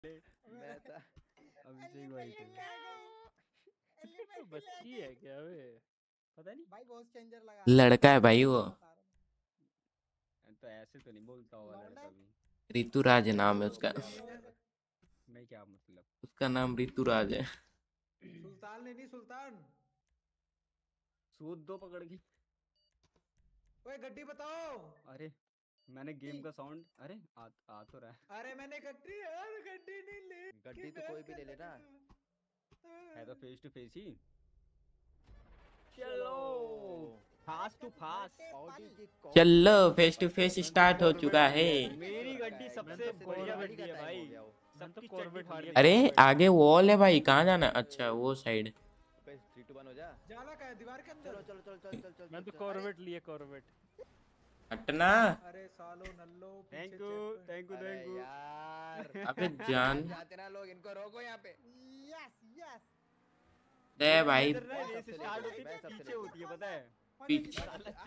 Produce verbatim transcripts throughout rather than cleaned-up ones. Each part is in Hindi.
मैं था अभिषेक भाई थे। बच्ची है क्या वे? पता नहीं भाई वॉइस चेंजर लगा लड़का है भाई वो। तो ऐसे तो नहीं बोलता होगा लड़का भी। ऋतुराज नाम है उसका। नहीं क्या मतलब? उसका नाम ऋतुराज है। सुल्तान ने नहीं सुल्तान। सूद दो पकड़ के। ओए गड्डी बताओ। अरे मैंने गेम का साउंड अरे आ, आ तो रहा है। अरे मैंने गड्डी यार गड्डी नहीं ली। गड्डी तो कोई भी ले लेना। है तो फेस टू फेस ही। चलो फास्ट टू फास्ट। चलो फेस टू फेस स्टार्ट हो चुका है। मेरी गड्डी सबसे बढ़िया गड्डी है भाई। सबकी चड्डी फाड़ दी। अरे आगे वॉल है भाई, कहाँ जाना? अच्छा वो साइड। थ्री टू वन हो जा। जाला का है दीवार के अंदर। चलो चलो चलो चल चल चल। मैं तो कॉर्वेट लिए कॉर्वेट। हटना। अरे सालो नल्लो। Thank you thank you thank you यार अबे जान जाते ना लोग, इनको रोको यहाँ पे। Yes yes. दे भाई स्टार्ट होती है पीछे होती है पता है। पीछे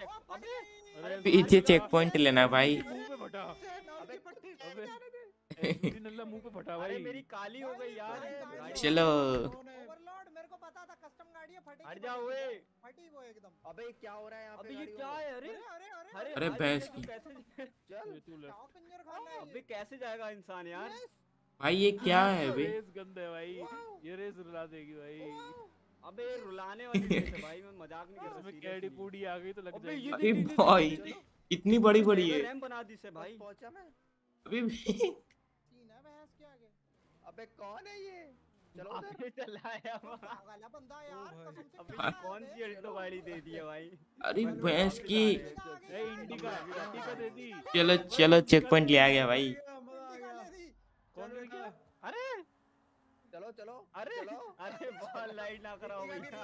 अरे पीछे चेक पॉइंट लेना भाई। मुंह पे फटा। अबे अबे दूरी नल्ला मुंह पे फटा अरे भाई। मेरी काली हो गई यार। चलो ओवरलोड मेरे को पता था कस्टम गाड़ी है फटेगी। हट जा ओए। फटी वो एकदम। अबे क्या हो रहा है यहाँ पे? अबे ये क्या है? अरे अरे अरे अरे भैंस की। कैसे चल तू ले। क्या पिंजर खाना है अबे कैसे जाएगा इंसान यार? भाई ये क्या है बे? रेस गंद है भाई। ये रेस रुला देगी भाई। अबे रुलाने वाली रेस है भाई, मैं मजाक नहीं कर रहा। इसमें कैडी कूड़ी आ गई तो लग अबे जाएगी। ये अरे देख, देख, भाई देख, देख, इतनी बड़ी बड़ी है। रैम बना दी से भाई। पहुंचा मैं। अभी भी सीन है भैंस के आगे। अबे कौन है ये? चलो उधर। अबे चलाया पागल है बंदा यार कसम से। अबे क्या ये कौन सी अल्टो गाड़ी दे दी है भाई? अरे भैंस की। ए इंडिका इंडिका दे दी। चलो चलो चेक पॉइंट ले आ गया भाई। कौन ले गया? अरे चलो चलो अरे चलो। अरे बहुत लाइट ना कराओ भैया।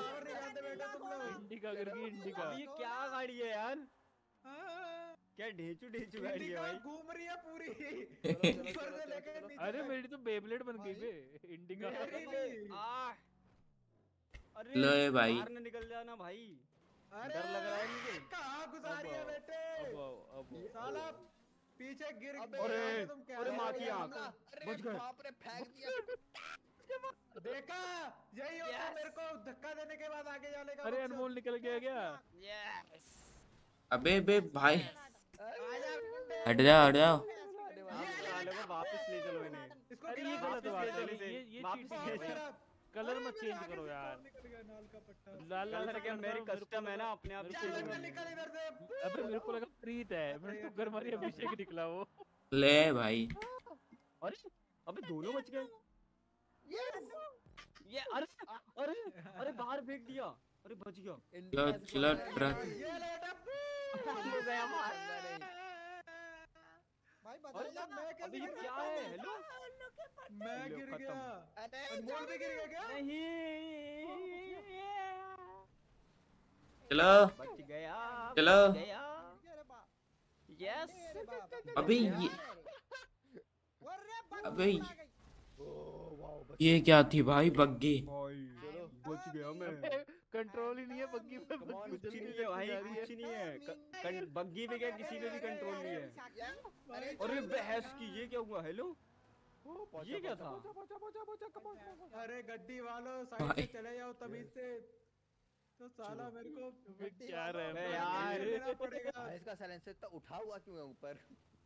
इंडिका गिर गई इंडिका। अब ये क्या गाड़ी है यार? क्या ढेंचू ढेंचू गाड़ी है भाई? घूम रही है पूरी। चलो, ऊपर चलो, से चलो, लेकर चलो। नीचे अरे तक। मेरी तो बेब्लेड बन गई बे। इंडिका। मेरी नहीं। आ अरे लो ये भाई। बाहर न निकल जाना भाई। अरे डर लग रहा है मुझे। कहाँ गुजारी है बेटे? अब आओ, अब आओ। साला पीछे गिर अबे, गया तुम क्या अरे है? माँ की आँख। हमला। अरे बच गए। बाप रे फेंक दिया। देखा यही होता है Yes. मेरे को धक्का देने के बाद आगे जाने का अरे मकसद। अनमोल निकल गया क्या? यस अबे बे भाई आजा गुंडे। हट जाओ हट जाओ। साले को वापस ले चलो इन्हें। इसको अरे गिरा ये दो, गलत इसको बात गिरा है। दो। ये ये वापस चीटिंग ले है बाप भाई। रे। कलर अरे मत मेरे चेंज आगे करो से यार। कौन निकल गया नाल का पट्टा। लाल लाल कलर से क्या करना, मेरी मेरे को कस्टम है लगा- ना अपने आप मेरे चल को चेंज लगा- निकल निकल इधर से। अबे मेरे को लगा प्रीत है। मेरे तो घर मारी अभिषेक निकला वो। ले भाई अरे अबे दोनों बच गए। ये अरे अरे अरे बाहर फेंक दिया। अरे बच गया। चलो चलो ट्रक। ये ले डब्बू। हो गया मार। भाई अरे बदल जा मैं कैसे अबे ये गिर क्या गया? है? हेलो मैं लो, गिर खत्म। गया। अरे अनमोल भी गिर गया क्या? नहीं चलो बच गया। चलो। बच गया। अरे बाप। यस अरे बाप। अबे ये अरे बाप। अबे आ गई। ये क्या थी भाई? बग्गी। भाई चलो। बच गया मैं। कंट्रोल ही नहीं है बग्गी पे। Come on, कुछ जल्दी नहीं जल्दी है भाई, जा रही है। कुछ नहीं है। क- कं- बग्गी पे क्या किसी पे भी कंट्रोल नहीं है। अरे अरे बहस की ये क्या हुआ? हेलो ये क्या था? अरे गड्डी वालों साइड भाई। से चले जाओ तमीज से। तो साला मेरे को गड्डी क्या वालों रहे को हैं यार यार? लेना पड़ेगा। भाई इसका साइलेंसर इतना उठा हुआ क्यों है ऊपर?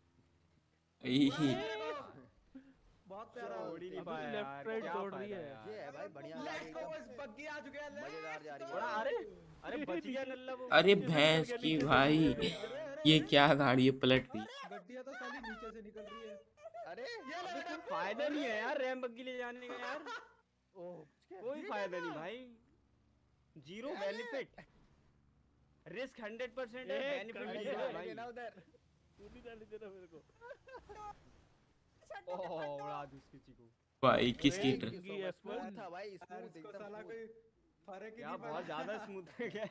ई- बहुत प्यारा। छोड़ ही नहीं अबे पाया लेफ्ट यार, राइट क्या दौड़ फायदा रही है। यार? ये है भाई बढ़िया गाड़ी लेट्स गो एकदम बस बग्गी आ चुके हैं। मजेदार जा रही है। बड़ा अरे अरे बच गया नल्ला वो। अरे भैंस की भाई ये क्या गाड़ी है पलट रही? गड्डियां तो साली नीचे से निकल रही है। अरे अबे कोई फायदा नहीं है यार रैम बग्गी ले जाने का यार। ओह कोई फायदा नहीं भाई। Zero benefit. Risk hundred percent है, एक बेनिफिट गाड़ी जीरो है है भाई। ना उधर। तू नहीं डाली देना मेरे को। ओह उड़ा दी उसकी चीकू। भाई किसकी अरे, truck? Buggy F one. Smooth था भाई, यार स्मूथ इसको एकदम साला smooth। कोई फर्क ही क्या नहीं बहुत पड़ा। ज्यादा स्मूथ है क्या?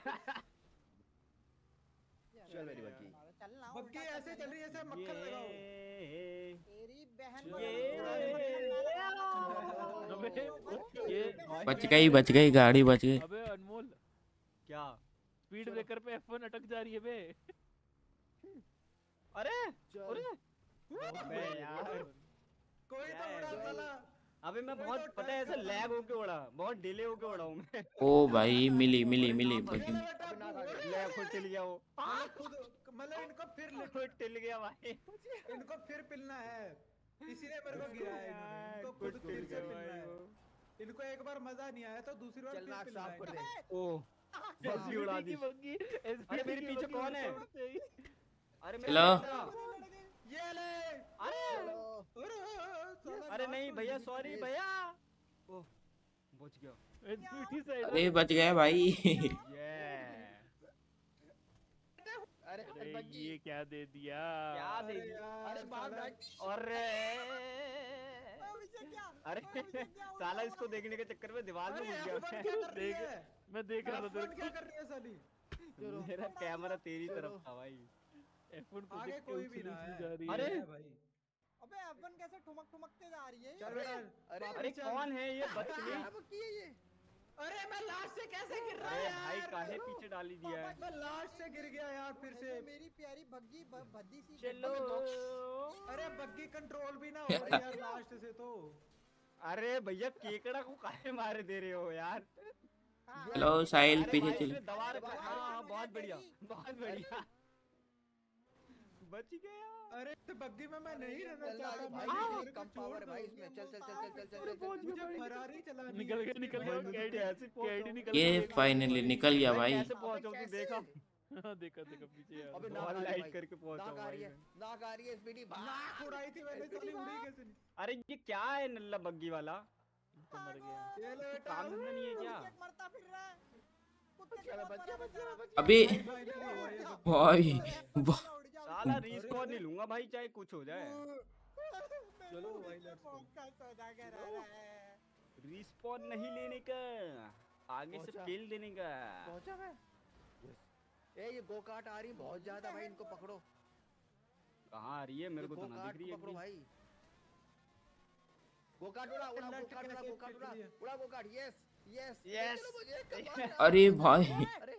चल मेरी बग्गी। चलना बग्गी ऐसे चल रही है जैसे मक्खन लगाओ। ये तेरी बहन को अबे ये बच गई बच गई गाड़ी बच गई। अबे अनमोल क्या? स्पीड ब्रेकर पे एफ वन अटक जा रही है बे। अरे चल। अरे अबे यार कोई क्या तो है उड़ा भाई? साला। अबे मैं कोई बहुत तो पता है ऐसे टक्कर लैग होके उड़ा, बहुत डिले होके उड़ा हूँ मैं। ओ भाई मिली मिली मिली अरे बगी। चलो बेटा, अबे ना खा अरे, ले खुद टिल गया वो। मतलब खुद मतलब इनको फिर लिट- खुद टिल गया भाई। इनको फिर पिलना है, इसीलिए मेरे को गिराया इन्होंने। इनको खुद खुद टिल फिर से गया पिलना भाई है। वो। इनको एक बार मजा नहीं आया तो दूसरी बार चल फिर नाक पिलना साफ कर है। दे। ओह बग्गी उड़ा दी। बग्गी अरे मेरे पीछे कौन है? अरे मेरे चलो। पीछे था। ये ले। अरे चलो अरे साला अरे नाक नहीं तो भैया, हिल सॉरी गई। भैया। ओह बच गया। Sweety side. अरे बच गए भाई। ये अरे अरे बग्गी। ये क्या दे दिया? क्या दे अरे दिया? यार, अरे भाग साला- भाग। अरे अभिषेक क्या? अरे साला इसको देखने के चक्कर में दीवार में अरे घुस F one गया क्या कर रही देख है? मैं देख रहा था F one तेरे क्या कर रही है साली? मैं। मेरा कैमरा तेरी चलो। तरफ था भाई। एफ वन को आगे देख के कोई भी उछली ना उछली है। जा रही अरे! है। है भाई। अबे एफ वन कैसे ठुमक ठुमक के जा रही है? चल बेटा। अरे अरे चल। कौन है ये बदतमीज? क्या बग्गी है ये? अरे मैं लास्ट से कैसे गिर रहा अरे है भाई यार? काहे पीछे डाली दिया है? मैं लास्ट से गिर गया यार फिर से। ये मेरी प्यारी बग्गी ब- भद्दी सी चलो। अरे बग्गी कंट्रोल भी ना हो रही यार लास्ट से तो। अरे भैया केकड़ा को काहे मारे दे रहे हो यार? हाँ, चलो हाँ, साहिल अरे पीछे भाई, चलो। इसने दबा रखा है। हाँ हाँ मैं बहुत तेरी- बढ़िया, बहुत बढ़िया। बच गया। अरे तो बग्गी में मैं नहीं रहना चल चाहता। भाई, मैं भाई मेरे को कम छोड़ पावर है भाई दो। इसमें। चल चल चल चल चल चल अरे चल बहुत चल। मुझे भाई। फरारी चलानी निकल है। गया निकल भाई, गया मुझे कैडी कैसे पहुंचाऊं? कैडी निकल ये गया। फाइनली निकल गया मैं भाई। कैसे पहुंचाऊं तू देखा? हाँ, देखा देखा पीछे यार। अबे बहुत नाक आ रही लाइट भाई। करके पहुंचा नाक आ रही भाई है, मैं। नाक आ रही है स्पीडी भाग। नाक उड़ाई थी मैंने साली उड़ी कैसे नहीं? अरे ये क्या है नल्ला बग्गी वाला? तो मर गया। ये ले बेटा। काम धंधा नहीं है क्या? अभिषेक मरता फिर रहा है। कुत्ते के चलो बहुत बच गया बड़ा बच गया बच्चा। बच गया। अबे फाइनली हुआ ये सब। भाई है। वाह। उड़ जा, साला उड़ जा। रिस्पॉन नहीं लूंगा भाई, चाहे कुछ हो जाए। चलो मेरे भाई, पीछे let's go। मौका सौदा कर रहा है। रिस्पॉन नहीं लेने का, आगे से पहुंचा। पेल देने का। पहुंचा मैं। ए ये गोकाट आ रही है बहुत ज्यादा भाई, इनको पकड़ो। कहाँ आ रही है? मेरे ये को तो ना गोकाट दिख रही है पकड़ो अभी। भाई। गोकाट उड़ा उड़ा लट गोकाट उड़ा कैसे गोकाट उड़ा फेंक दिया? उड़ा गोकाट। Yes yes Yes। चलो मुझे कमाल। अरे भाई अरे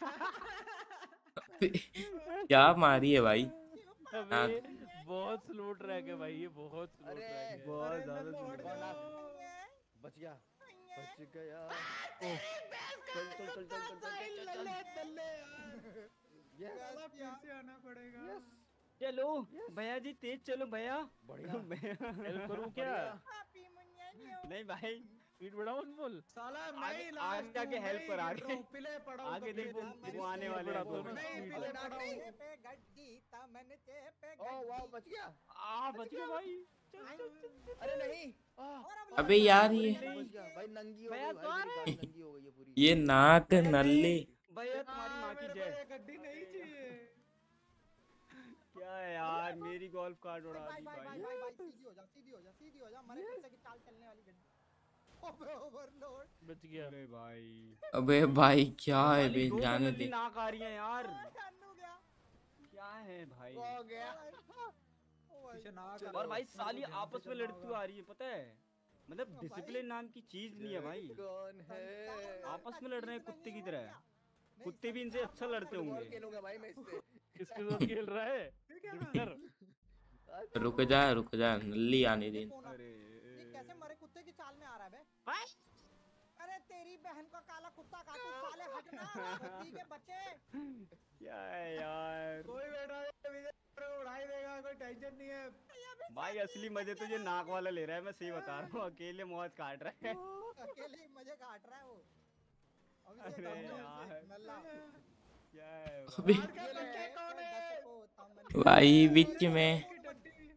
क्या मारी है भाई। अबे बहुत स्लो ट्रैक है भाई, ये बहुत स्लो अरे, ट्रैक है। बहुत अरे ज्यादा नल्लो, हट स्लो। जाओ। बच गया बच गया। चल चल चल चल चल चल चल चल यस साला फिर से आना पड़ेगा। यस चलो भैया जी तेज चलो भैया। बढ़िया भैया। हेल्प करूं क्या? हैप्पी मुन्या नहीं हो। नहीं भाई, स्पीड बढ़ाओ अनमोल। साला मैं आगे- ही आगे लास्ट जाके हूँ, help मैं कर, ही आगे। गिर रहा हूँ, पिले पड़ा हूँ आगे तो देख वो फिर- वो आने वाले हैं बढ़ा दो दोनों। ना। नहीं, speed पिले बढ़ा। पड़ा हूँ। पे गड्डी तमन चे पे ओ वाह गड्डी। बच गया। आ बच गया भाई। चल, चल, चल। अरे नहीं आ, और अब अबे यार ये बच गया भाई। नंगी हो भैया गई भाई, मेरी द्वार गाड़ी नंगी हो गई है पूरी। ये नाक नल्ले। भैया तुम्हारी हाँ, माँ की मेरे को जय। ये गड्डी नहीं चाहिए। क्या है यार, मेरी गोल्फ कार्ट उड़ा भाई दी भाई भाई भाई। भाई भाई सीधी हो जा सीधी हो जा सीधी हो जा मरे पैसे की चाल चलने वाली गड्डी। अबे ओवरलोड। बच गया। अरे भाई अबे भाई क्या है साली बे दो जाने बदली दे। नाक आ रही है यार। अन्नू गया। क्या है भाई? हो गया। ओ भाई। पीछे नाक चलो। आ और भाई रहा है, साली मेरे को ध्यान आपस से में चलना लड़ती होगा। आ रही है, पता है? मतलब भाई। डिसिप्लिन नाम की चीज नहीं है भाई। कौन है? आपस में लड़ रहे हैं कुत्ते की तरह। नहीं, कुत्ते भी इनसे अच्छा लड़ते फुटबॉल होंगे। खेलूंगा भाई मैं इससे। किसके साथ खेल रहा है? ठीक है ना? ड्रिफ्टर। रुक जा रुक जा नल्ली आने दे। ये कौन आ- अरे ये कैसे मरे कुत्ते की चाल में आ रहा है बे? भाई, अरे तेरी बहन का काला कुत्ता काटू साले हटना भद्दी के बच्चे। क्या है यार कोई बैठा है विजय, मेरे को उड़ाई देगा, कोई टेंशन नहीं है। भाई। असली मजे तो ये नाक वाला ले रहा है, मैं सही बता रहा हूँ। अकेले मौज काट रहा है। अकेले ही मजे काट रहा है वो। अभी से अरे दम यार। से नल्ला। क्या है अबे मार के पक्के कौन है? भाई बीच में। की टट्टी।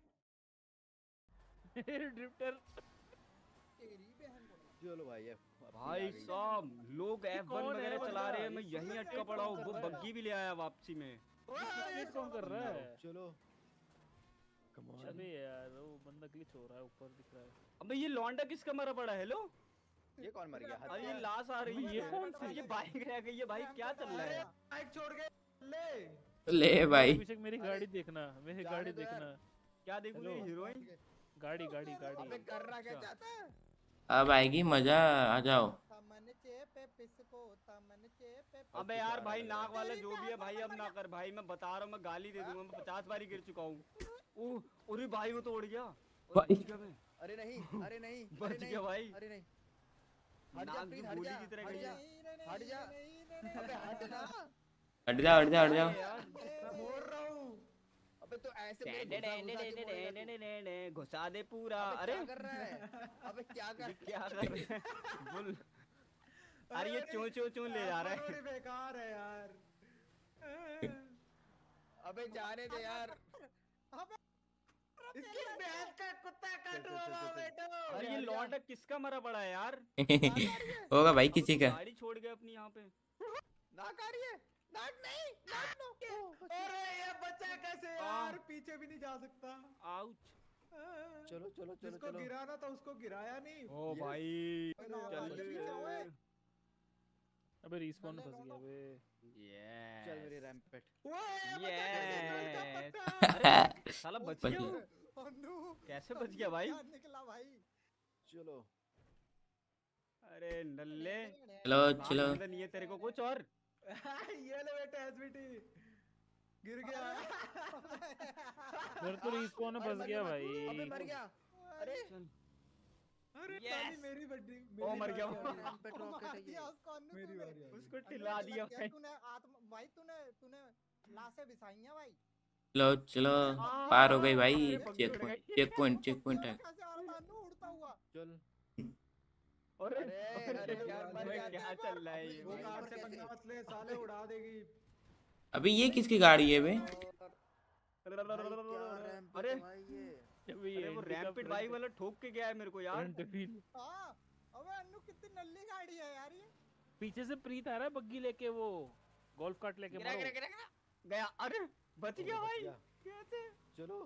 ड्रिफ्टर। तेरी बहन को। चलो भाई ये अपनी भाई आ गई। साहब, लोग एफ वन कौन है वगैरह चला बंदा? रहे हैं, मैं ये यहीं किसका अटका स्पीड पड़ा हूँ। कम वो कर रहा है? बग्गी भी ले आया वापसी में। स्पीड कम कर रहा है। चलो अबे यार वो बंदा ग्लिच हो रहा है, ऊपर दिख रहा है। अबे ये लौंडा किसका मरा पड़ा है? हेलो, ये कौन मर गया? अरे ये लाश आ रही है। ये कौन सी? ये बाइक रह गई है भाई, क्या चल रहा है? बाइक छोड़ के ले। ले भाई अभिषेक मेरी गाड़ी देखना, मेरी जाने गाड़ी दो यार। देखना। क्या देखूं ये हेलो। हीरोइन? गाड़ी गाड़ी अबे गाड़ी। करना क्या अच्छा। चाहता है? अब आएगी मजा आ जाओ। तमन चे पे पिसको तमन चे पे अबे यार भाई, नाक वाला जो भी है भाई, अब ना कर भाई। मैं बता रहा हूँ, मैं गाली दे दूंगा। मैं पचास बारी गिर चुका हूँ। ओह अरे भाई, वो तो उड़ गया। और भाई। बच गया मैं। अरे नहीं, अरे नहीं, अरे बच नहीं, गया भाई। अरे नहीं, हट जा नाक प्रीत, भी हट गोली जा, की तरह हट गई जा, है। नहीं, नहीं, हट नहीं, जा। नहीं, नहीं, नहीं, अबे हट नहीं, जा। हट जाओ हट जाओ हट जाओ। अरे यार मैं बोल रहा हूँ। अबे तो ऐसे मेरे डे- घुसा डे- घुसा डे- के डे- बोलेगा डे- तू। डे- डे- डे- घुसा दे पूरा। अबे अरे क्या कर रहा है? अबे क्या कर ये क्या कर रहे हैं? बुल अरे ये चूं चूं चूं ले जा रहा बड़ी है। बेकार है यार। अबे जाने दे यार। इसकी भैंस का कुत्ता चल, काटू चल, चल, बाबा चल, चल। बेटो। अरे ये हट जा। लौंडा किसका मरा पड़ा है यार? होगा भाई अब किसी तो का। गाड़ी छोड़ गए अपनी यहाँ पे। नाक आ रही है, नाक नहीं, नाक नो। अरे ये बच्चा कैसे यार पीछे भी नहीं जा सकता। आउच। चलो चलो चलो जिसको चलो। गिराना था उसको गिराया नहीं। ओ Yes. भाई ना चल भाई, पीछे ओए। अबे रिस्पॉन नल्ले फंस गया लौंडो। बे। यस चल मेरी रैम्पेट। ओए बच्चा Yes. कैसे दूर जा पक्का। अरे साला बच बच गया गया। वो। अन्नू, कैसे बच गया भाई? क्या निकला भाई? चलो। अरे नल्ले चलो भाग चलो। अंदर नहीं है तेरे को कुछ और। ये ले बेटा एसबीटी गिर गया। मेरे तो रिस्पॉन में अरे फंस मर गया गया, भाई। अबे मर गया। अरे चल अरे Yes. ताली मेरी बड्डी ओ, मर गया मेरी वो। रैम्पेट रॉकेट है मार ये। दिया उसको अन्नू मेरी तूने। बारी आ गई। उसको अन्नू टिला मुझे दिया लग गया भाई। तूने आत्म भाई तूने तूने लाशें बिछाई हैं भाई। चलो चलो हाँ, पार हो गई भाई। अरे पग चेक उड़ पॉइंट गई। चेक पॉइंट चेक पॉइंट है। कैसे आ रहा था अन्नू उड़ता हुआ? चल। अरे अरे, अरे अरे, यार मर भाई गया। क्या चल रहा है ये वो भाई, कार पर से कैसे? पंगा मत ले साले उड़ा देगी। अभी ये किसकी गाड़ी है बे? भाई, क्या रैम्पेट अरे है भाई ये? अबे अरे वो रैम्पिड बाइक वाला ठोक के गया है मेरे को यार। Front wheel. हाँ, अबे अन्नू कितनी नल्ली गाड़ी है यार ये। पीछे से प्रीत आ रहा है बग्गी लेके, वो गोल्फ कार्ट लेके। गिरा मारो। गिरा गिरा गिरा गया। अरे बच गया बच भाई गया। कैसे? चलो।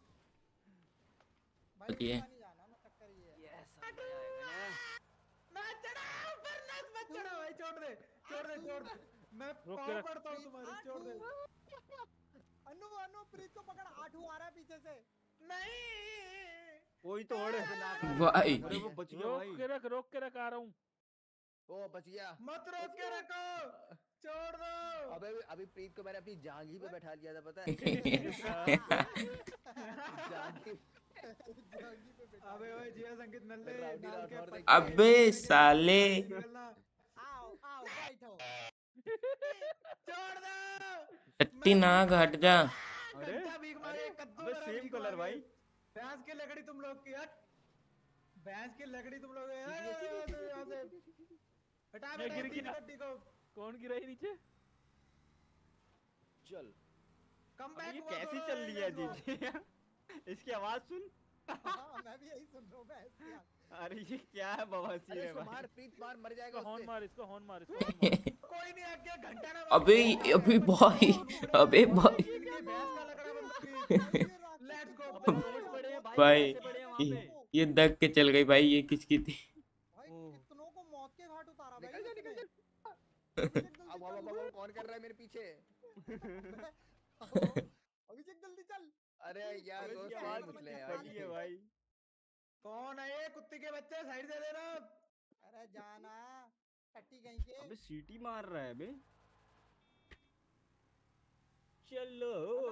भाई ठीक है। ऊपर नहीं जाना ना, चक्कर ये है। यस आ गया है मैं चढ़ा ऊपर नस मत चढ़ा भाई छोड़ दे छोड़ दे छोड़ दे। मैं रोक के पाँव रख। पड़ता हूँ तुम्हारे छोड़ दे। अन्नू अन्नू प्रीत को पकड़, आठू आ रहा है पीछे से। नहीं कोई तोड़। भाई अरे वो बच गया रोक भाई। के रख रोक के रख आ रहा हूँ। ओ बच गया। मत रोक के रखो छोड़ दो। अबे अभी प्रीत को मैंने अपनी जांघी पे बैठा लिया था पता है? जांघी। जांगी पे बैठा अबे ओए जिया संगीत नल्ले राउडी नाल के राठौर देख। पट्टे अबे निकलना। साले। निकलना। आओ आओ बैठो। छोड़ दो। टट्टी नाग हट जा। अरे घंटा भीख मारे कद्दू अबे मेरा सेम भीख कलर मांगे। भाई। भैंस की लकड़ी तुम लोग की हट। भैंस की लकड़ी तुम लोग यहाँ से हटा मैं बेटा गिर तीन गया। गड्डी को। कौन गिरा है नीचे? चल। कम अबे बैक ये हुआ कैसी थोड़ा चल रही है इनको। जी? इसकी आवाज सुन। हाँ, मैं भी यही सुन रहा हूँ भैंस की आवाज़। अरे ये क्या है बवासीर अरे है इसको भाई। मार प्रीत मार, मर जाएगा इसको हॉर्न उससे। मार इसको हॉर्न मार इसको हॉर्न मार। कोई नहीं आगे घंटा ना अबे अबे भाई अबे भाई इनकी भैंस का लकड़ा बंद की। भाई, ये रात- लेट्स गो अबे चोट पड़े हैं भाई भाई, कैसे पड़े हैं वहाँ ये, पे? ये दग के चल गई भाई। ये किसकी थी? भाई ओह। कितनों को मौत के घाट उतारा भाई निकल जा, इसने। निकल जा। अभिषेक जल्दी अब अब अब चल। अब कौन कर रहा है मेरे पीछे? अभिषेक जल्दी चल। अरे यार अबे दोस्त इसकी यही आवाज मुझले कितनी यार। फटी है भाई। कौन है ये कुत्ते के बच्चे साइड से देना। अरे जाना टट्टी कहीं के। अबे सीटी मार रहा है बे। चलो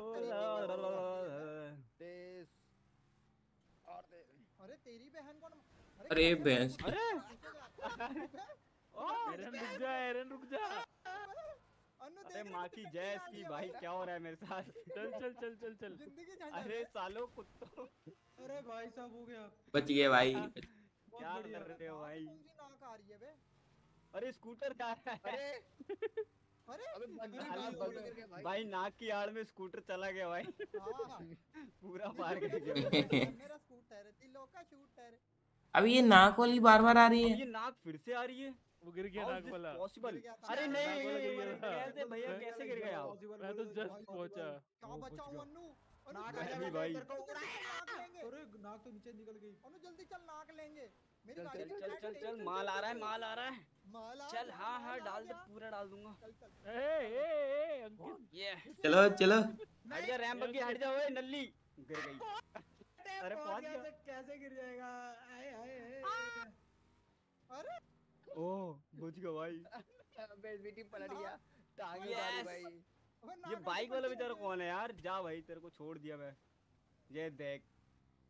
तेज और तेज। अरे तेरी बहन कौन? अरे कैसे भैंस। कुत्ते अरे! पीछे जा- एरन रुक जा एरन रुक जा। अन्नू अरे देख रहे माँ हो की कितनी जय गाड़ी की है भाई क्या हो रहा है मेरे साथ? चल चल चल चल चल। जिंदगी झंडा अरे है। सालो कुत्तों अरे भाई साहब हो गया। बच गए भाई। बहुत क्या बढ़िया। कर रहे हो कहाँ से भाई? कौन सी नाक आ रही है बे? अरे स्कूटर जा रहा है। अरे अरे अबे बग्गी अरे कहाँ भाई, बग्गी भाई, गिर गया भाई। भाई नाक की आड़ में स्कूटर चला गया भाई। हाँ। पूरा पार कर गया मेरा भाई। मेरा स्कूटर है, दिलों का शूटर है। अभी ये नाक वाली बार बार आ रही अब है। ये नाक फिर से आ रही है। वो गिर गया How is नाक this वाला। possible? गिर गया था। अरे नाक नहीं वाला गिर गया था। कैसे भैया कैसे गिर गया? मैं तो जस्ट पहुंचा। क्या वो बचाऊं बच गया। अन्नू? अन्नू नाक जल्दी मैं चल, भी भाई। तेरे को उड़ाएगा। नाक लेंगे। अरे नाक तो नीचे निकल गई। अन्नू जल्दी चल, नाक लेंगे। मेरी चल, गाड़ी चल में चल बैठ, चल तेज चल माल आ रहा है माल आ रहा है। माल आ चल गया, हाँ हाँ माल आ डाल दे गया। पूरा डाल दूंगा। चल चल। ए ए ए अंकित। ये चलो चलो। हट जा रैम बग्गी हट जा ओए नल्ली। गिर गई। अरे अरे पहुंच पहुंच गया। गया कैसे गिर जाएगा। आए हाय हाय। अरे ओह बच गया भाई। अबे बेटी पलट गया। टांगे Yes. मारी भाई। अबे ये नाक बाइक ऐसे वाला पलट बेचारा गया। कौन है यार? जा भाई तेरे को छोड़ दिया मैं। ये देख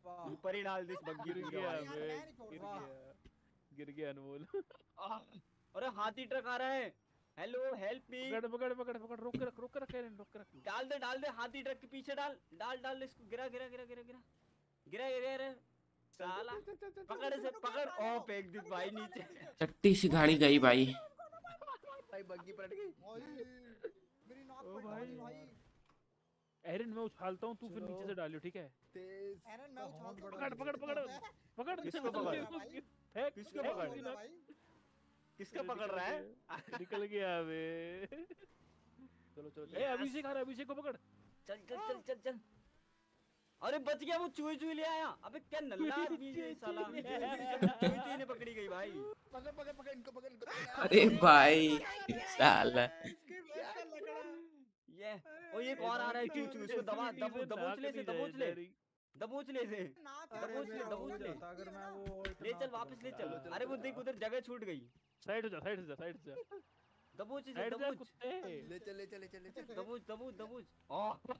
वाह ऊपर ही डाल दे इस बग्गी गिर को गया यार, बे, मैं नहीं छोड़ गिर रहा। गया गिर गया अनमोल। आह, अरे हाथी ट्रक आ रहा है। Hello help me. पकड़ पकड़ पकड़ पकड़ रोक के रख रोक के रख एरन रोक के रख। डाल दे डाल दे हाथी ट्रक के पीछे डाल डाल डाल दे इसको। गिरा गिरा गिरा गिरा गिरा गिरा गिरा गिरा साला पकड़ इसे पकड़। ओ फेंक दी भाई नीचे। चट्टी सी गाड़ी गई भाई। भाई बग्गी पलट गई। भाई मेरी नाक ओ फट भाई। गई भाई। एरन मैं उछालता हूँ तू फिर नीचे से डालियो ठीक है। तेज एरन मैं उछाल दूं। पकड़ पकड़ पकड़ पकड़ किसको पकड़? फेंक किसको फेंक पकड़? भी ना। किसका पकड़ रहा है? निकल गया बे। चलो चलो ए अभिषेक आ रहा है, अभिषेक को पकड़। चल चल चल चल चल। अरे बच गया वो चूहे चूहे ले आया। अबे क्या नल्ला आदमी है ये साला। चूहे चूहे ने पकड़ी गई भाई। पकड़ पकड़ पकड़ इनको पकड़ इनको। अरे भाई साला इसकी भैंस का लकड़ा। ये ओ ये कौन आ रहा है चूहे चूहे। इसको दबा दबो दबोच ले इसे दबोच ले दबोच ले इसे। नाक दबोच ले मेरा हो दबोच ले। जाता अगर मैं वो ले इतना चल वापस ले चल। चलो, अरे वो चलो, देख उधर जगह छूट गई। साइड हो जा साइड हो जा साइड हो जा दबोच इसे साइड हो जा दबोच कुत्ते। ले चल ले चल ले चल ले चल। दबोच दबोच दबोच। ओ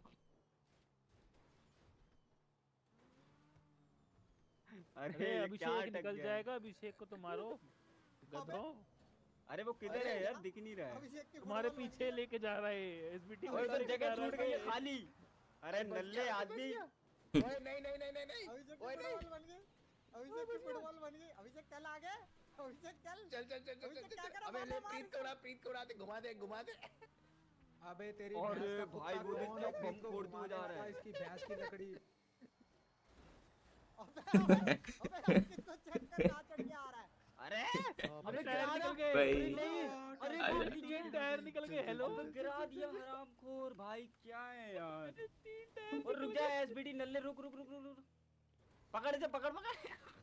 अरे अरे क्या अभिषेक अटक निकल गया। जाएगा, अभिषेक को तो मारो गधों। अरे वो किधर है यार दिख नहीं रहा है। अभिषेक के तुम्हारे फुटबॉल पीछे बन लेके जा रहा है एसबीटी। ओए उधर जगह छूट गई है खाली। अरे नल्ले आदमी। ओए नहीं नहीं नहीं नहीं नहीं। गए। अभिषेक ओए के नहीं। फुटबॉल बन गए। अभिषेक के फुटबॉल बन गए। अभिषेक कल आ गए। अभिषेक कल। चल चल चल अभिषेक चल क्या चल। करा? अबे मार, ले मार, प्रीत को उड़ा प्रीत को उड़ा दे घुमा दे घुमा दे। अबे तेरी अरे भैंस का भाई, कुत्ता वो देख कौन क्या है प्रीत बम को फोड़ते हुए घुमाने जा रहा है। वाला, इसकी भैंस की लकड़ी। अबे अबे अबे किसको चेक कर कहां चढ़ के आ रहा है। अरे अबे अबे टायर गिरा निकल दिया। गए। भाई। अरे नहीं अरे अरे भाई, तीन टायर निकल गए। हेलो अबे गिरा दिया हरामखोर भाई क्या है यार। तीन टायर और रुक जा एसबीडी नल्ले रुक रुक रुक रुक रुक। पकड़ इसे पकड़ पकड़।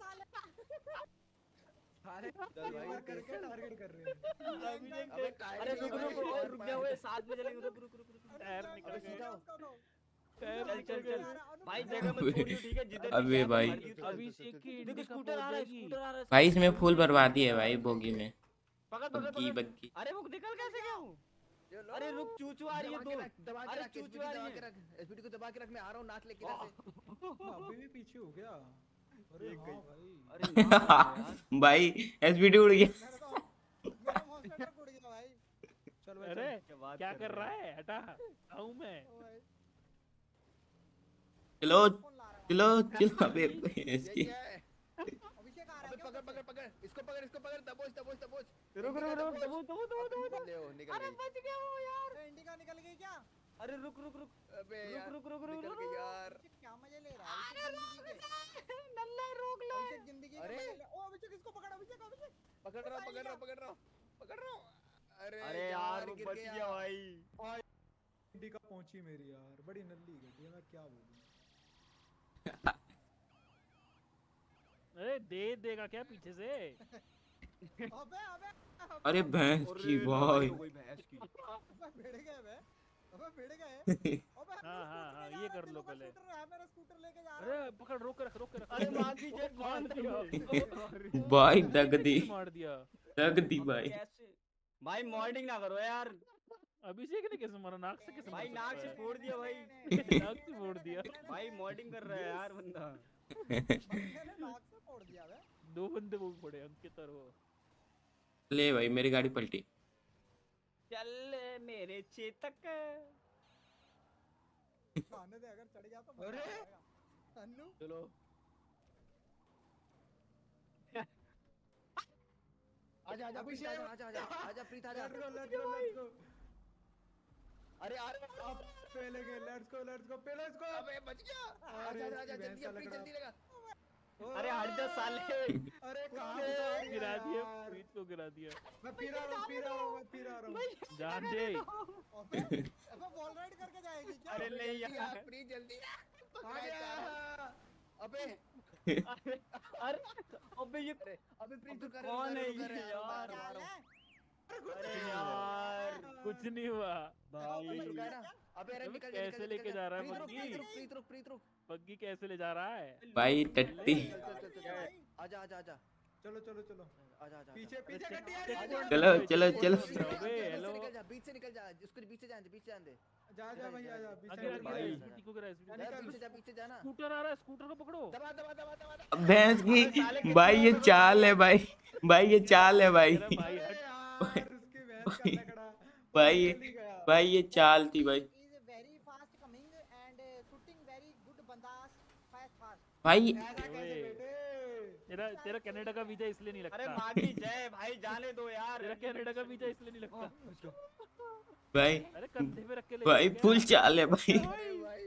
सारे चल भाई, ऊपर करके टारगेट कर रहे हैं। अभिषेक अबे देख, टायर अरे रुक निकल रुक गए, और यार, रुक जा ओए साथ में चलेंगे। रुक रुक रुक रुक। टायर निकल अबे गए। सीधा टायर चल निकल चल गए। चल भाई जगह मत छोड़ियो ठीक है। जिधर अबे भी जाए भाई। मार दियो तुरंत। अभिषेक की देखो इंडी का स्कूटर आ रहा है जाएगी। स्कूटर आ रहा है। भाई इसमें फुल बर्बादी है भाई बोगी में। पकड़ पकड़ बग्गी पकड़। बग्गी। अरे वो निकल कैसे गया वो। चलो। अरे रुक चूचू आ रही है दबा के दो। रख, दबा के अरे रख, चूचू एसपीडी आ रही दबा है। के रख, एसपीडी को दबा के रख, मैं आ रहा हूँ नाक लेके इधर से। अभी भी पीछे हो गया। अरे एक हाँ गई। भाई। अरे ना यार। भाई एसबीटी उड़ गया। मेरा तो मेरा मॉन्स्टर ट्रक उड़ गया भाई। चल भाई अरे क्या बात क्या कर रहा रहे है, हटा आऊं मैं। ओ भाई चलो कौन ला रहा है चलो चलो अबे ये इसकी क्या है? वहाँ? अभिषेक आ रहा अबे है क्या पकड़ उधर पकड़ पकड़ इसको पकड़ इसको पकड़ दबोच दबोच दबोच। रुक रुक रुक दबो दबो दबो दबो। ले ओ निकल अरे गई। बच गया वो यार। से? इंडिका निकल गई क्या? अरे रुक रुक रुक अबे रुक यार रुक रुक रुक निकल रुक गई यार। अभिषेक क्या मजे ले रहा है अभिषेक जिंदगी के? नल्ला रोक ले। अभिषेक जिंदगी के अरे। मजे ले- ओ अभिषेक इसको पकड़। अभिषेक अभिषेक पकड़ रहा हूँ पकड़ रहा हूँ पकड़ रहा हूँ पकड़ रहा हूँ। अरे अरे यार वो गिर बच गया भाई। इंडिका पहुंची मेरी यार, बड़ी नल्ली गड्डी है, मैं क्या बोलूं। अरे दे देगा क्या पीछे से। अबे अबे अरे भैंस की भाई। कोई भैंस की। अबे भिड़ गए बे। अबे भिड़ गए। अबे हाँ, हाँ, हाँ, ये कर लो पहले। स्कूटर है मेरा स्कूटर लेके जा रहा है। अरे पकड़ रोक के रख रोक के रख। अरे मार दी जेट मार दिया। भाई दग दी मार दिया। दग दी भाई। कैसे भाई मॉर्निंग ना करो यार। अभिषेक ने कैसे मारा, नाक से कैसे भाई मार नाक से सकता फोड़ दिया भाई। है? नाक से फोड़ दिया। भाई मॉर्निंग कर रहा है यार बंदा। बंदे ने नाक से फोड़ दिया बे। दो बंदे वो पड़े अंकित और वो। ले भाई मेरी गाड़ी पलटी। चल मेरे चेतक। खाने दे अगर चढ़ गया तो मजा अरे। आएगा। अन्नू चलो आजा आजा प्रीत आजा आजा आजा आजा प्रीत आजा। Let's go let's go let's go. अरे आ रहा है। अब पहले गए, लेट्स गो लेट्स गो पहले लेट्स गो। अबे बच गया। आजा आजा आजा जल्दी आ, प्रीत जल्दी लगा। अरे हट जा साले। अरे कहां से आ रही है गिरा दिया, यार? प्रीत को गिरा दिया। मैं फिर आ रहा हूं फिर आ रहा हूं मैं फिर आ रहा हूं। जान दे। अबे अबे वॉल राइड करके जाएगी क्या? अरे नहीं जल्दी आ, यार। प्रीत जल्दी आ। आ पकड़ा है गया। सारा। अबे अरे अरे अबे ये अरे अबे प्रीत अबे रुक कौन है रुक ये यार? क्या हाल है? अरे यार कुछ नहीं हुआ। भाई प्रीत रुका है ना। अबे अरे अबे निकल जा, निकल कैसे जा, लेके निकल जा रहा है प्रीत रुक, बग्गी? प्रीत रुक प्रीत रुक प्रीत रुक। बग्गी कैसे ले जा रहा है। भाई टट्टी। चल चल चल चल। आजा आजा आजा चलो चलो चलो आजा आजा पीछे आजा। पीछे गड्डी आ check रही है। चलो चलो चलो बीच से अबे, निकल जा, hello। बीच से निकल जा, बीच से निकल जा, उसको बीच से जाने दे, बीच से जाने दे। जा जा भैया जा आगे पीछे आगे भाई। एसपीटी को करा एसपीटी जा, बीच से जा, बीच से जा ना। स्कूटर आ रहा है स्कूटर को पकड़ो दबा दबा दबा दबा दबा। भैंस की भाई ये चाल है भाई भाई ये चाल है भाई अरे भाई अरे हट यार उसकी भैंस का लकड़ा भाई निकल ही गया। भाई ये चाल थी भाई He is very fast coming and uh, shooting very good bandas fast fast. भाई ऐसा कैसे ओए। बेटे तेरा तेरा कनाडा का वीजा इसलिए नहीं अरे लगता मागी जय भाई जाने दो यार। तेरा कनाडा का वीजा इसलिए नहीं लगता भाई अरे कंधे पे रख के ले भाई जाओ फुल क्या? चाल है भाई अरे भाई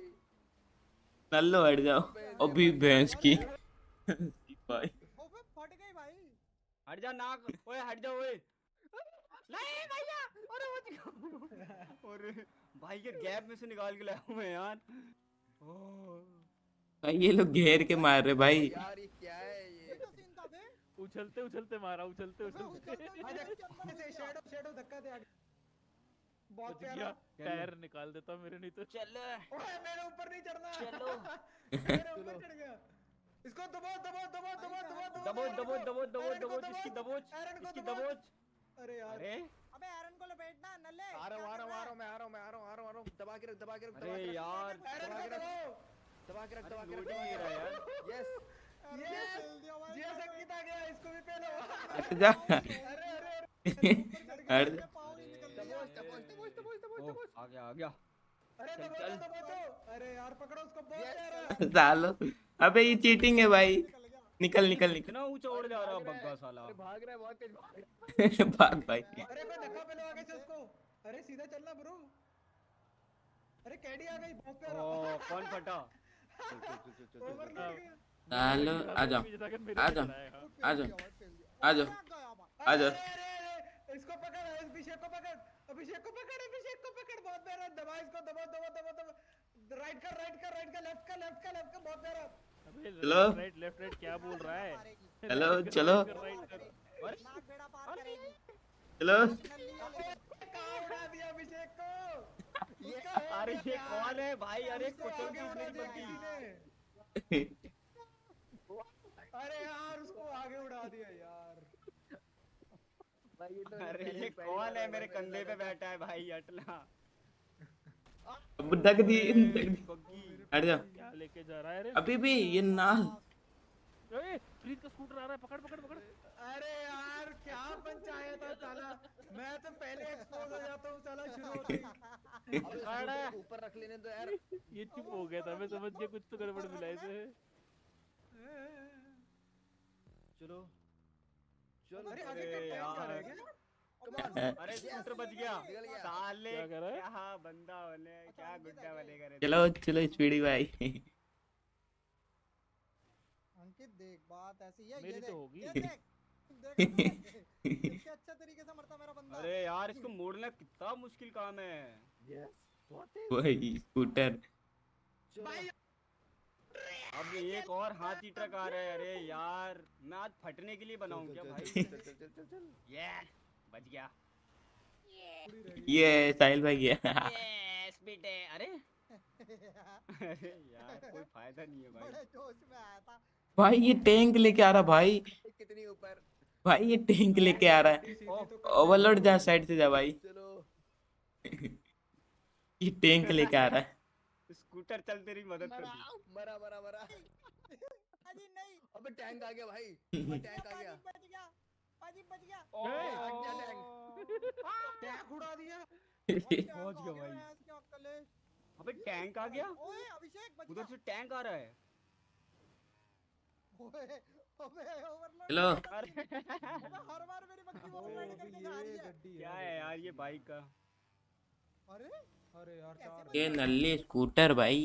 नल्लो हट जाओ अभी भैंस की भाई ओबे फट गई भाई। हट जा नाक, ओए हट जा ओए। नहीं भैया, अरे बच गया। अरे भाई ये गैप में से निकाल के लाया हूं मैं यार। ओह भाई ये लोग घेर के मार रहे भाई यार ये क्या है ये ये? तो सीन था बे। उछलते उछलते मारा उछलते ओबे उछलते उछल आजा चल ऐसे शैडो शैडो धक्का दे आगे बहुत बच प्यारा गया टायर निकाल देता मेरे नहीं तो चल ओए मेरे ऊपर नहीं चढ़ना चलो। मेरे ऊपर चढ़ गया इसको दबो दबो दबो दबो दबो दबोच दबोच दबोच दबोच दबोच इसकी दबोच एरन को इसकी दबोच। दबोच। अरे यार अरे अबे एरन को लपेटना नल्ले। आ रहा हूँ आ क्या रहा हूँ कर आ रहा रहा हूँ मैं आ रहा हूँ मैं आ रहा हूँ आ रहा हूँ दबा के रख दबा के रख दबा अरे के रख यार एरन को दबो दबा के रख दबा अरे के रख लोड ही नहीं रहा यार। यस है? ये पेल दिया भाई, ये भाई, संगीत आ गया इसको भी पहनो हट जा अरे अरे हट मेरे पाँव ही निकल गया। दबोच दबोच दबोच दबोच दबोच ओह, दबोच। आ गया आ गया। अरे चल, दबो चल। दो दबो दो अरे यार पकड़ो उसको बहुत Yes, प्यारा सालो अबे ये चीटिंग है भाई निकल गया। निकल निकल निकल इतना ऊंचा उड़ जा रहा बग्गा साला। अरे भाग रहा है बहुत तेज भाग रहा है। भाग भाई अरे कोई धक्का पहलो आगे से उसको अरे सीधा चलना ब्रो अरे कैडी आ गई बहुत प्यारा ओह कौन फटा? चल चल चल चल चल ओवर चल लग गया सालो आ जाओ आ जाओ आ जाओ आ जाओ आ जाओ अरे अरे अरे इसको पकड़ अभिषेक को पकड़ अभिषेक को पकड़ अभिषेक को पकड़ बहुत प्यारा दबा इसको दबा दबा दबा दबा राइट कर राइट कर राइट कर लेफ्ट कर लेफ्ट कर लेफ्ट कर बहुत प्यारा चलो। राइट लेफ्ट राइट क्या बोल रहा है चलो चलो राइट कर नाक बेड़ा पार करेगी। चलो नल्ली वाली। कहाँ उड़ा दिया अभिषेक को ये उसका अरे हो ये गया कौन है भाई? अरे उसको कुचल आगे की उड़ा मेरी दिया बग्गी। किसी ने। अरे यार उसको आगे उड़ा दिया यार भाई ये तो अरे पहले- ये पहली कौन बार है हुआ मेरे मेरे कंधे पे साथ। बैठा है भाई अटला? ढक दी ढक दी बग्गी। हट जाओ क्या लेके जा रहा है रे अभी भी ये नाल ओए प्रीत का स्कूटर आ रहा है पकड़ पकड़ पकड़ अरे यार क्या पंचायत है साला मैं तो पहले एक्सपोज हो जाता हूँ साला शुरू होते ही अबे अरे। उसको ऊपर रख लेने दो यार। ये चुप हो गया था मैं समझ गया कुछ तो गड़बड़ मिला इसे चलो चलो अरे आगे अरे का टाइम यार। कर क्या Come on. अरे स्कूटर बच गया। निकल गया। साले क्या कर रहा है? क्या बंदा बने क्या गुड्डा बनेगा रे? चलो चलो स्पीडी भाई अंकित देख बात ऐसी है। मेरी ये तो देख, होगी। ये देख देख कितने अच्छे तरीके से मरता मेरा बंदा। अरे यार इसको मोड़ना कितना मुश्किल काम है। यस वही स्कूटर भाई अब एक और हाथी ट्रक आ रहा है। अरे यार मैं आज फटने के लिए बनाऊं क्या भाई? चल चल चल चल चल ये बच गया। ये साहिल भाई गया यस बेटे। अरे अरे यार कोई फायदा नहीं है भाई। बड़े जोश में आया था। भाई ये टैंक लेके आ रहा भाई कितनी ऊपर भाई ये टैंक लेके आ रहा है ओवरलोड जा साइड से जा भाई चलो ये टैंक लेके आ रहा है स्कूटर चल तेरी मदद कर दी। मरा मरा मरा अजी नहीं। अबे टैंक आ गया भाई टैंक आ गया बच गया पाजी बच गया। हट जा टैंक टैंक उड़ा दिया पहुंच गया भाई। क्या कलेश। अबे टैंक आ गया। ओए अभिषेक बच उधर गया। से टैंक आ रहा है। ओए अबे ओवरलोड। चलो अरे अबे हर बार मेरी बग्गी ओवरलोड करके जा रही है। क्या है यार ये बाइक का? अरे अरे यार कैसे चार बच ये गया? नल्ली स्कूटर भाई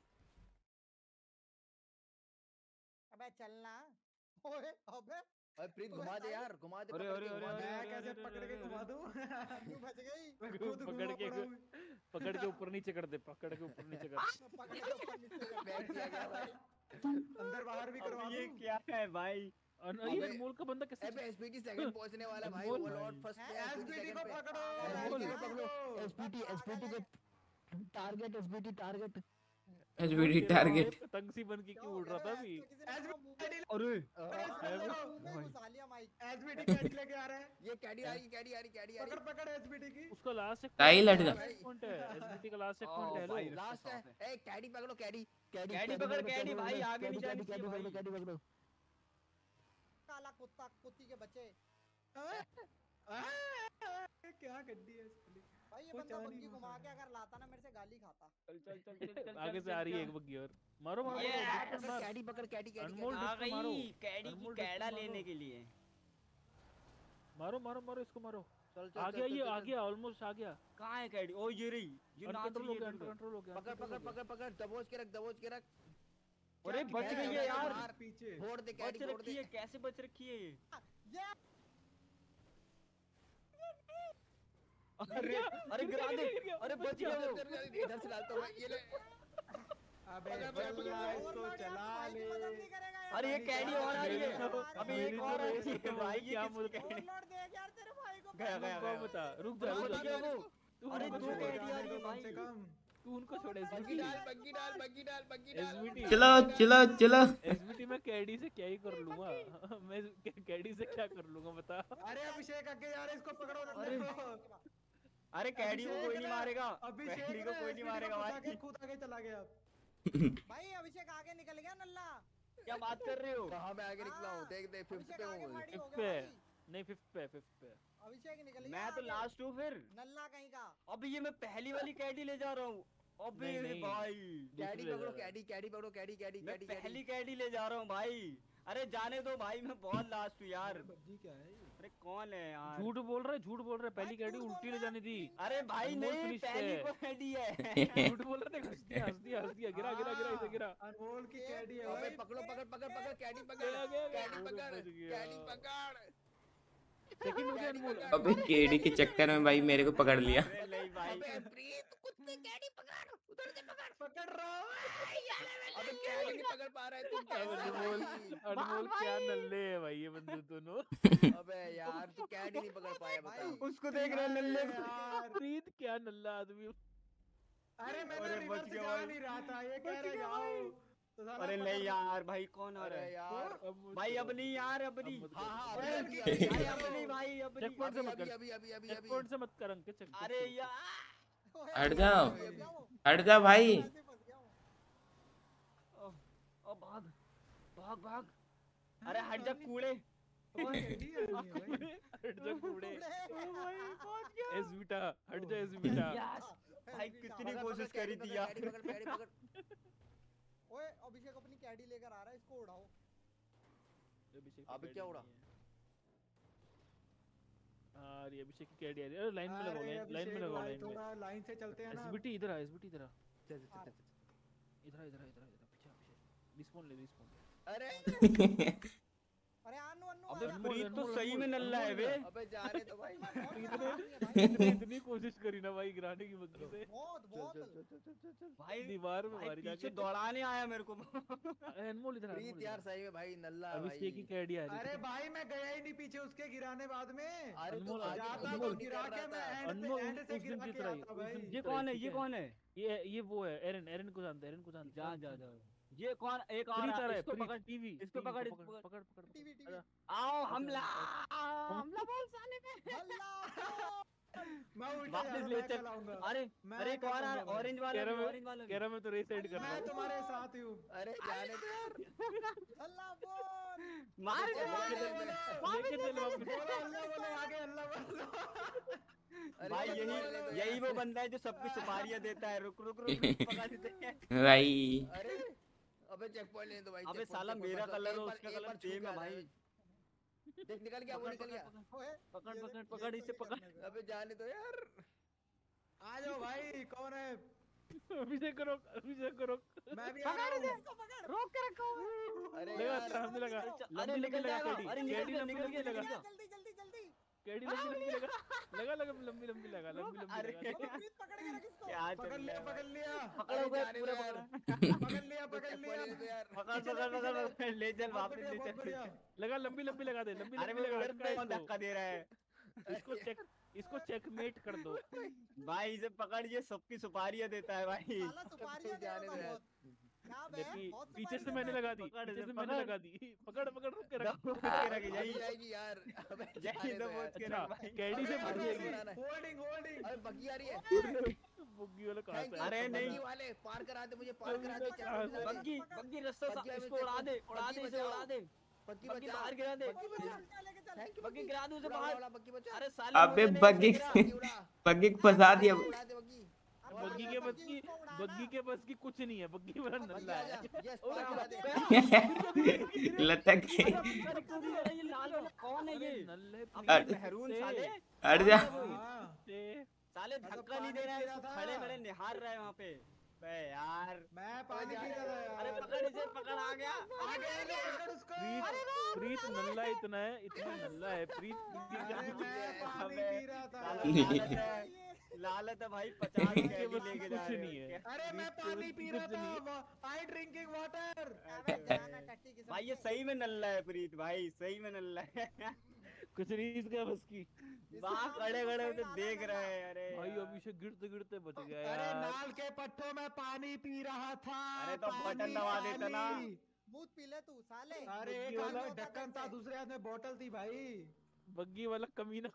अबे चलना। ओए अबे अरे प्रीत घुमा दे यार घुमा दे अरे, पकड़ अरे, के घुमा अरे, दे। मैं अरे, कैसे अरे, पकड़ अरे, के घुमा अरे, दूं तू बच गई। मैं खुद पकड़ घुमा के पड़ा हूँ पकड़ के ऊपर नीचे कर दे पकड़ के ऊपर नीचे कर पकड़ के ऊपर नीचे कर। बैठ दिया गया भाई अंदर बाहर भी करवा अब ये दूं क्या है भाई? और ये अबे- अनमोल का बंदा कैसे अबे एसपीटी सेकंड पहुंचने वाला है भाई अनमोल ओवरलोड भाई। फर्स्ट पे एसपीटी को पकड़ो अनमोल एसपीटी को को पकड़ो एसपीटी एसपीटी के target SPT target HBD target पतंग सी बन के क्यों उड़ रहा था अभी एसपीटी अरे पकड़ो मुंह में घुसा लिया एसबीटी कैडी लेके आ रहा है। ये कैडी आ रही कैडी आ रही कैडी आ पकड़ रही पकड़ एसबीटी की। उसका लास्ट टाइल हट जा। पॉइंट है एसबीटी का लास्ट ओ, पॉइंट है लो भाई, लास्ट है। ए कैडी पकड़ो कैडी कैडी पकड़ कैडी भाई आगे नहीं जानी चाहिए भाई। कैडी पकड़ो काला कुत्ता कुत्ती के बच्चे आ, क्या गड्डी है इसकी। भाई ये कोई बंदा चला नहीं बग्गी वहाँ घुमा से। के अगर लाता ना मेरे से गाली खाता। चल चल चल चल चल आगे चल, से आ रही है चल, एक बग्गी और मारो मारो ये मारो, पकड़, मार। कैडी पकड़ कैडी कैडी अनमोल कैडी। आ डिस्को मारो, गई कैडी की अनमोल कैड़ा डिस्को लेने मारो। के लिए। मारो मारो मारो इसको मारो। चल चल आ चल, गया चल, ये चल, आ चल। गया ऑलमोस्ट आ गया। कहाँ है कैडी? ओ ये रही, ये नाच कंट्रोल रही हो है गया इधर उधर। कंट्रोल हो गया पकड़ पकड़ पकड़ पकड़ दबोच के रख दबोच के रख। अरे क्या बच किया गई है है यार। मार पीछे। फोड़ दे बच कैडी फोड़ रखी दे। है, कैसे बच रखी है ये? ये अरे अरे गिरा दे, अरे बच गया वो। इधर से डालता हूँ मैं, ये ले। अबे पकड़, पकड़, चल पकड़, ना, पकड़, इसको और चला भाई की मदद ले। नहीं करेगा यार। अरे ये कैडी और आ रही है। मेरी तो- अबे मेरी एक तो और आ रही रेस है खत्म भाई, हो गई, ये क्या किसकी बोलते हैं? कैडी? ओवरलोड दे यार तेरे भाई को। गया गया रुक गया। बता रुक जा रुक बच जा गया वो। तू अरे उनको दो छोड़ कैडी आ रही है कम भाई। से कम। तू उनको छोड़ बग्गी एसबीटी डाल बग्गी डाल बग्गी डाल बग्गी डाल। एसबीटी चलो चलो चलो। एसबीटी में कैडी से क्या ही कर लूंगा मैं कै- कैडी से क्या कर लूंगा बता। अरे अभिषेक आगे यार इसको पकड़ो। अरे अरे कैडी को कोई नहीं मारेगा, अभिषेक कैडी को कोई नहीं मारेगा भाई। खुद आगे चला गया। भाई अभिषेक आगे निकल गया नल्ला। क्या बात कर रहे हो? कहाँ मैं आगे निकला हूँ देख देख फिफ्थ अभिषेक पे आगे हूँ। फाड़ी हो फिफ्थ गया पे भाई। नहीं फिफ्थ पे फिफ्थ पे अभिषेक निकल गया। मैं तो आगे। लास्ट हूँ फिर। नल्ला कहीं का। अबे ये मैं पहली वाली कैडी ले जा रहा हूँ। अबे नहीं, नहीं। भाई कैडी दूसरी ले पकड़ो जा रहा है। कैडी कैडी पकड़ो कैडी कैडी मैं कैडी पहली कैडी। कैडी ले जा रहा हूँ भाई। अरे जाने दो भाई, मैं बहुत लास्ट हूँ यार। बग्गी क्या है ये? अरे कौन है यार? झूठ बोल रहा है झूठ बोल रहा है पहली भाई, कैडी झूठ उल्टी बोल ले रहा जानी थी। अरे भाई अनमोल नहीं, finish पहली है। को कैडी है। झूठ बोल रहा था हंस दिया हंस दिया हंस दिया गिरा गिरा गिरा इसे गिरा। अनमोल की कैडी है अबे भाई। पकड़ो पकड़ पकड़ पकड़ कैडी पकड़ गया, गया, गया। कैडी पकड़ बच गया। कैडी पकड़। सेकंड हो गया अनमोल। अबे केडी के चक्कर में भाई मेरे को पकड़ लिया। अरे नहीं भाई। अबे प्रीत कुत्ते कैडी पकड़ उधर से पकड़। पकड़ रहा हूँ। अबे कैडी नहीं पकड़ पा रहा है तू कैसे अनमोल भाई? अनमोल क्या नल्ले है भाई ये बंदे दोनों। अबे यार तू कैडी नहीं पकड़ पाया बता। उसको देख रहे हैं नल्ले को। यार प्रीत क्या नल्ला आदमी। अरे मैं अरे तो बच रिवर्स गया जा भाई। नहीं रहा था, ये कह रहे जाओ तो साला अरे पकड़ नहीं लो। यार भाई, कौन आ रहा अरे है? यार भाई अब नहीं यार, अब नहीं। हाँ हाँ अरे अभी अभी- अभी अरे अभी अब नहीं भाई, अब चेक नहीं। पॉइंट से अभी मत कर अभी अभी अभी चेक अभी पॉइंट से मत कर अंकित चेक अरे यार हट जाओ फंस गया वो। हट जा भाई। ऐसे फंस गया वो। ओ भाग भाग भाग। अरे हट जा कूड़े। तो ये कैडी है नहीं है भाई। हट जा कूड़े। ओ भाई पहुंच गया। एस बीटा हट जा एस बीटा। यस भाई, एस बीटा। कितनी पकड़, कोशिश पकड़, करी कैडी थी पकड़, यार। कैडी पकड़ कैडी पकड़। ओए अभिषेक अपनी कैडी लेकर आ रहा है, इसको उड़ाओ। अभी क्या उड़ा? हाँ ये अभिषेक की कैडी आ रही है। अरे लाइन में लगाओ अरे लाइन लाइन में अभिषेक लगाओ भाई, लाइन में। थोड़ा लाइन से चलते हैं ना। एसबीटी इधर आ एसबीटी इधर आ चल, चल, चल, चल। इधर आ इधर आ इधर आ इधर पीछे आ, पीछे रिस्पॉन ले रिस्पॉन। अरे अरे अनु अनु अबे आजा। प्रीत तो सही में नल्ला है बे। अबे जाने तो भाई। इतने इतनी कोशिश करी ना भाई गिराने की बग्गी से। बहुत चल बहुत चल चल चल चल चल। भाई दीवार में भाई मारी पीछे जाके। दौड़ाने आया मेरे को। अनमोल इधर आ, प्रीत अनमोल यार इधर आ। सही में भाई नल्ला है अभिषेक की भाई। कैडी आ रही अरे है। भाई मैं गया ही नहीं पीछे उसके गिराने बाद में। अरे तू अनमोल, आगे जाता पीछे तो नहीं गिरा कर के रहा मैं था। एंड अनमोल से एंड उस से दिन गिरा जीत के रही आता उस भाई। दिन ये जीत कौन है? रही, ये ठीक है? कौन है? ये ये वो है एरन एरन को जानते हैं एरन को जानते जा हैं। जा जा। ये कौन? एक और प्रीत आ रहा है इसको प्रीत पकड़। टीवी इसको टीवी पकड़, को इसको पकड़ पकड़ पकड़ टीवी टीवी। आजा। आओ हमला। हम- हमला बोल साले पे। हल्ला। मैं उल्टा जा वापस रहा हूँ, ले मैं चल। चलाऊंगा। अरे मैं अरे एक और चलाऊंगा भाई। ऑरेंज वाला कह रहा भी, मैं- ऑरेंज वाला कह रहा मैं तो रेस साइड कर रहा मैं हूँ। तुम्हारे साथ ही हूँ। अरे जाने दो यार। हल्ला बोल। मार चल, के मार लेके के। चल, लेके चल वापस। बोलो अल्लाह बोलो आगे अल्लाह बोलो। अरे भाई चल, यही बोलने दो यही यार। वो बंदा है जो सबकी सुपारियां देता है। रुक रुक रुक रुक, पकड़ देते हैं। भाई अरे अबे चेक पॉइंट लेने दो भाई। अबे check point, साला check point, मेरा बस कलर एक और बार- उसका एक कलर बार छू सेम के है आ भाई। जाए। देख निकल गया वो पकड़, निकल पकड़, गया। पकड़। ओए पकड़ ये पकड़ देख, पकड़ ये इसे तो पकड़। करने दे। अबे जाने दो यार। आ जाओ भाई कौन है? अभिषेक करो अभिषेक करो। मैं भी आ रहा हूँ। इसको पकड़। रोक के रखो। अरे लगा यार सामने लगा अरे लंबी लंबी निकल लगा जाएगा। कैडी अरे निकल कैडी गया, लंबी निकल लंबी गया, लगा निकल गया। जल्दी जल्दी जल्दी। कैडी लंबी लंबी लगा लगा लगा लंबी लंबी लगा लंबी लंबी अरे लगा। अबे प्रीत पकड़ के रख इसको। क्या पकड़ चल लिया रहा है पकड़ लिया पकड़ अरे हुआ जाने पूरा दो यार। पकड़। पकड़ लिया पकड़ check point लिया। लेने दो यार। पकड़ पीछे पकड़ ले, पकड़ पीछे पकड़, ले चल बहुत वापस बढ़िया, ले बहुत चल। बढ़िया। लगा लंबी लंबी लगा दे लंबी अरे लंबी वो लगा उधर अटका पे कौन इसको। धक्का दे रहा है? इसको चेक इसको चेकमेट कर दो। भाई इसे पकड़, ये सबकी सुपारियां देता है भाई। साला सुपारियां दे रहा जाने था दो यार। बहुत। क्या बे देखी बहुत पीछे सुपारी से मैंने देता है। लगा दी पकड़ पीछे इसे, से मैंने पकड़। लगा दी पकड़ पकड़ रुक के रख दबोच के रख अभी जाइए जाएगी यार अबे जाइए जाने दो दबोच यार। के अच्छा रख भाई कैडी से अरे फंस भाई, जाएगी बुरा ना। होल्डिंग होल्डिंग अरे बग्गी आ रही है। बुग्गी वाला कहाँ थैंक से यू आया? अरे नहीं। बग्गी वाले पार करा दे मुझे पार करा दे कहाँ से? चल बग्गी बग्गी रास्ता सा- बग्गी हमें इसको उड़ा चेक- दे उड़ा बग्गी दे इसे बचाओ। उड़ा दे बग्गी बग्गी बचा बाहर गिरा दे बग्गी बचा लेके चल थैंक यू बग्गी गिरा दे उसे उड़ा, बाहर उड़ा, बग्गी बचा अरे साले अबे मुझे नहीं बग्गी गिरा। बग्गी उड़ा बग्गी को फंसा दिया उड़ा दे बग्गी बग्गी के बस की बग्गी के बस की कुछ नहीं है बग्गी वाला बग्गी नल्ला आजा है यस उड़ा, पार करा दे लटक गई। अरे कूदी जा रहा है, ये लाल वाला कौन है ये नल्ले अब अरे- ये मेहरून साले हट जा हाँ से साले मैं तो धक्का नहीं दे रहा है पानी पी इसको रहा था। खड़े खड़े निहार रहा है वहाँ पे बे यार मैं पानी पी रहा था यार अरे पकड़ इसे पकड़ आ गया आ गया ले पकड़ उसको प्रीत प्रीत नल्ला इतना है इतना नल्ला है प्रीत अरे मैं पानी अबे, पी रहा था साला लालच है लालच है भाई पचास प्रीत के कैडी बस लेके कुछ जा रहे नहीं है। हो अरे मैं प्रीत के पानी बस पी कुछ रहा नहीं था आई ड्रिंकिंग वाटर अबे जाना टट्टी किस्म भाई ये की। सही में नल्ला है प्रीत भाई सही में नल्ला है कुछ नहीं इसका बस की वहाँ नाम खड़े तो खड़े सही उसे डाला देख नल्ला। रहे हैं अरे भाई यार। अभिषेक गिरते गिरते बच गया अरे यार नाल के पट्टों में पानी पी रहा था अरे तो बटन पानी, दबा देता ना। पानी। मूत पी ले तू साले अरे बग्गी एक वाला हाथ में ढक्कन था दूसरे हाथ में बोतल थी भाई बग्गी वाला कमीना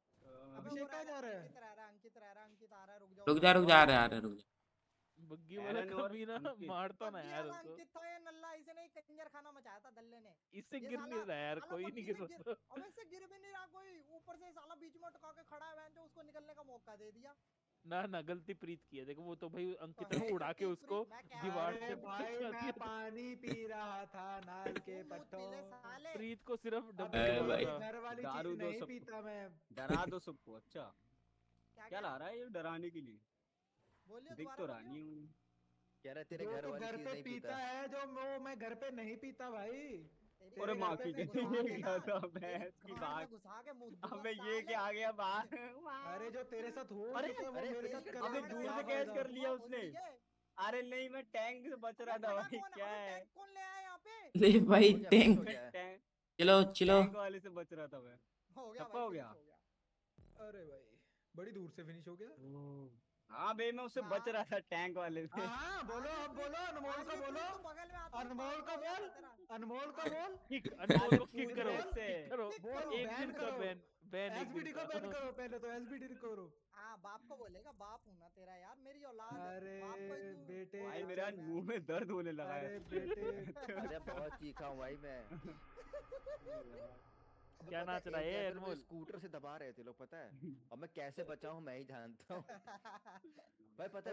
अबे अभिषेक वो कहाँ जा रहा है? अंकित रह रहा है अंकित रह रहा है अंकित आ रहा है रुक जाओ रुक जा रुक जा आ रहे आ रहे रुक जा बग्गी वाला एलन और कमीना अंकित। मारता ना बग्गी यार वाला उसको अंकित था ये नल्ला इसे नहीं कंजर खाना मचाया था दल्ले ने इससे ये गिर साला- नहीं रहा यार साला कोई बग्गी नहीं गिर से गिर- सकता अबे इससे गिर भी नहीं रहा कोई ऊपर से साला बीच में टका के खड़ा है वैन जो उसको निकलने का मौका दे दिया ना ना गलती प्रीत की है देखो वो तो भाई अंकित तो ने है उड़ा के गलती उसको प्रीत, मैं क्या- दीवार अरे से भाई बचा मैं दिया। पानी पी रहा था नाल के तू मूत पी पट्टों ले साले प्रीत को सिर्फ अबे डब्बे अरे बोल भाई। रहा। घर वाली दारू चीज दो नहीं सबको। पीता मैं डरा दो सबको अच्छा क्या क्या ला रहा है ये डराने के लिए बोलिए दिख दोबारा तो रहा बोलिए। नहीं है मुझे। कह रहा तेरे जो घर तो वाली घर चीज पे नहीं पीता पीता है जो वो मैं घर पे नहीं पीता भाई तेरी अरे तेरे माँ घर की पे गई नहीं घुसा के क्या ना, था तेरी भैंस की कान बात में घुसा के मुंह दूंगा अबे ये साले। क्या आ गया बाहर अरे जो तेरे साथ हो अरे, चुका है, वो अरे, मेरे तेरी साथ करके अबे करने दूर का से क्या कैच फायदा? कर लिया हुआ, उसने ठीक है। अरे नहीं मैं टैंक से बच रहा अबे था खड़ा भाई कौन है? क्या अबे है टैंक कौन ले आया यहाँ पे ले भाई हो गया, टैंक हो गया। टैंक चलो चलो टैंक वाले से बच रहा था मैं हो गया टप्पा भाई, हो finish गया। हो गया। अरे भाई बड़ी दूर से फिनिश हो गया हाँ बे मैं उससे बच रहा था टैंक वाले से हाँ हाँ बोलो अब बोलो अनमोल को आगे बोलो प्रीत, तू बगल में आता है, अनमोल पागल को हो जाता बोल तेरा। अनमोल को बोल किक अनमोल को पूछ किक करो रहे से। किक करो बोल एक बैन दिन का करो बैन बैन एक एसबीडी दिन को बैन का करो पहले तो एसबीडी करो हाँ बाप को बोलेगा बाप हूँ ना तेरा यार मेरी औलाद है, अरे बाप को ही तू बेटे भाई बोल मेरे आज रहा है। मुंह में दर्द होने लगा अरे है बेटे अरे बहुत चीखा हूँ भाई मैं क्या पता नाच है, रहा एक है जगह पे अनमोल स्कूटर से दबा रहे थे लोग पता है और मैं कैसे बचा हूँ मैं ही जानता हूँ भाई पता है